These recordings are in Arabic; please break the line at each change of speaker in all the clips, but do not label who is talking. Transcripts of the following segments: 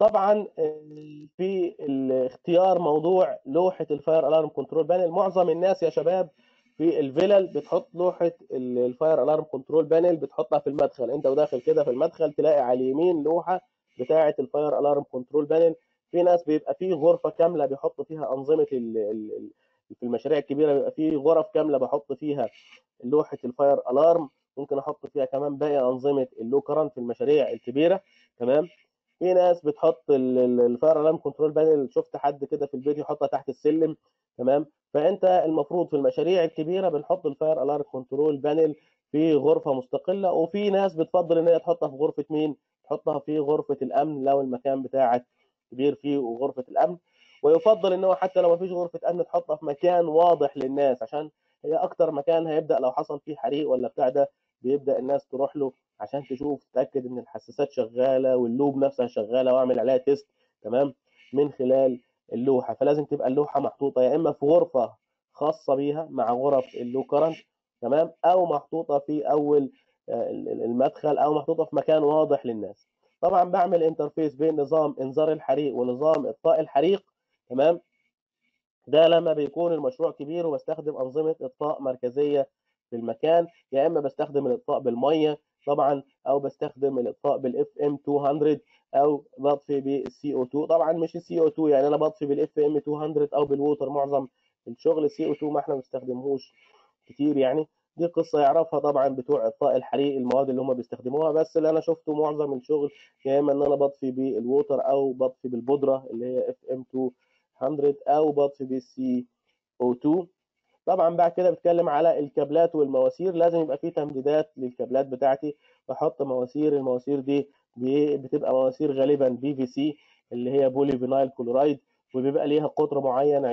طبعا في اختيار موضوع لوحه الفاير الارم كنترول بانل، معظم الناس يا شباب في الفلل بتحط لوحه الفاير الارم كنترول بانل، بتحطها في المدخل. انت وداخل كده في المدخل تلاقي على اليمين لوحه بتاعه الفاير الارم كنترول بانل. في ناس بيبقى فيه غرفه كامله بيحط فيها انظمه في المشاريع الكبيره بيبقى فيه غرف كامله بحط فيها لوحه الفاير الارم. ممكن احط فيها كمان باقي انظمه اللو كرنت في المشاريع الكبيره. تمام. في ناس بتحط الفاير الارم كنترول بانل، شفت حد كده في البيت يحطها تحت السلم. تمام. فانت المفروض في المشاريع الكبيره بنحط الفاير الارم كنترول بانل في غرفه مستقله، وفي ناس بتفضل ان هي تحطها في غرفه مين؟ تحطها في غرفه الامن لو المكان بتاعك كبير فيه غرفه الامن. ويفضل ان هو حتى لو ما فيش غرفه امن تحطها في مكان واضح للناس، عشان هي اكتر مكان هيبدا لو حصل فيه حريق ولا بتاع ده بيبدا الناس تروح له عشان تشوف تتاكد ان الحساسات شغاله واللوب نفسها شغاله واعمل عليها تيست. تمام. من خلال اللوحه. فلازم تبقى اللوحه محطوطه يا اما في غرفه خاصه بيها مع غرف اللو كرنت. تمام. او محطوطه في اول المدخل، او محطوطه في مكان واضح للناس. طبعا بعمل انترفيس بين نظام انذار الحريق ونظام اطفاء الحريق. تمام. ده لما بيكون المشروع كبير وبستخدم انظمه اطفاء مركزيه في المكان، يا اما بستخدم الاطفاء بالميه طبعا، او بستخدم الاطفاء بالاف ام 200، او بطفي بالسي او 2. طبعا مش السي او 2 يعني انا بطفي بالاف ام 200 او بالووتر. معظم الشغل السي او 2 ما احنا ما بنستخدمهوش كتير يعني. دي قصه يعرفها طبعا بتوع اطفاء الحريق المواد اللي هم بيستخدموها، بس اللي انا شفته معظم الشغل يا اما ان انا بطفي بالووتر او بطفي بالبودره اللي هي اف ام 200 او بطفي بالسي او 2. طبعا بعد كده بتكلم على الكابلات والمواسير. لازم يبقى في تمديدات للكابلات بتاعتي. بحط مواسير. المواسير دي بتبقى مواسير غالبا بي في سي اللي هي بولي فينايل كلورايد، وبيبقى ليها قطر معين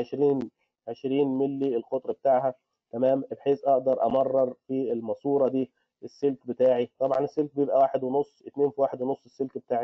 20 ملي القطر بتاعها. تمام. بحيث اقدر امرر في الماسوره دي السلك بتاعي. طبعا السلك بيبقى 1.5 2 في 1.5 السلك بتاع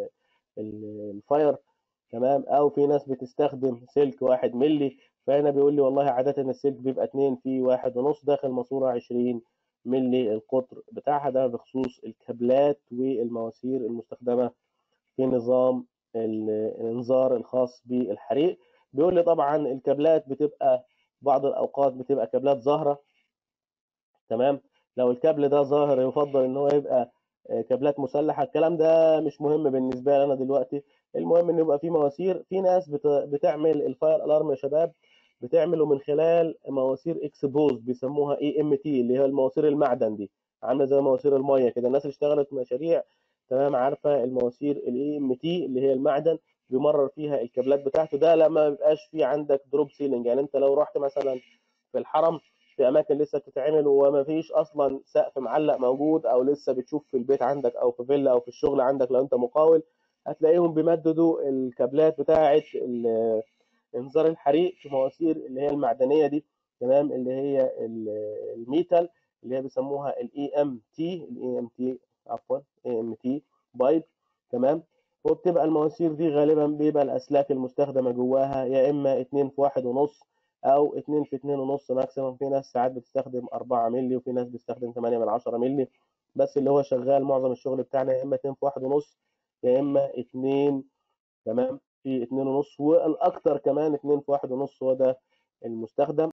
الفاير. تمام. او في ناس بتستخدم سلك 1 ملي. فهنا بيقول لي والله عادة السلك بيبقى 2 في 1.5 داخل ماسورة 20 ملي القطر بتاعها. ده بخصوص الكابلات والمواسير المستخدمة في نظام الانذار الخاص بالحريق. بيقول لي طبعا الكابلات بتبقى بعض الاوقات بتبقى كابلات ظاهرة. تمام. لو الكابل ده ظاهر يفضل ان هو يبقى كابلات مسلحه. الكلام ده مش مهم بالنسبه لي انا دلوقتي. المهم ان يبقى في مواسير. في ناس بتعمل الفاير الارم يا شباب بتعمله من خلال مواسير اكسبوز بيسموها اي ام تي اللي هي المواسير المعدن دي، عامله زي مواسير الميه كده. الناس اللي اشتغلت مشاريع تمام عارفه المواسير الاي ام تي اللي هي المعدن بيمرر فيها الكابلات بتاعته. ده لما ما بيبقاش في عندك دروب سيلينج، يعني انت لو رحت مثلا في الحرم في اماكن لسه بتتعمل وما فيش اصلا سقف معلق موجود، او لسه بتشوف في البيت عندك او في فيلا او في الشغل عندك لو انت مقاول، هتلاقيهم بيمددوا الكابلات بتاعه انذار الحريق في مواسير اللي هي المعدنيه دي. تمام. اللي هي الميتال اللي هي بيسموها الاي ام تي عفوا اي ام تي بايب. تمام. وبتبقى المواسير دي غالبا بيبقى الاسلاك المستخدمه جواها يا اما 2 في 1.5 او 2 في 2.5 ماكسيموم. في ناس ساعات بتستخدم 4 مللي وفي ناس بتستخدم 8 من 10 مللي. بس اللي هو شغال معظم الشغل بتاعنا يا اما 2 في 1.5 يا اما 2. تمام. في 2.5 والاكثر كمان 2 في 1.5 هو ده المستخدم.